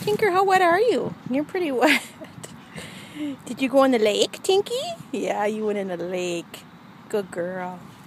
Tinker, how wet are you? You're pretty wet. Did you go in the lake, Tinky? Yeah, you went in the lake. Good girl.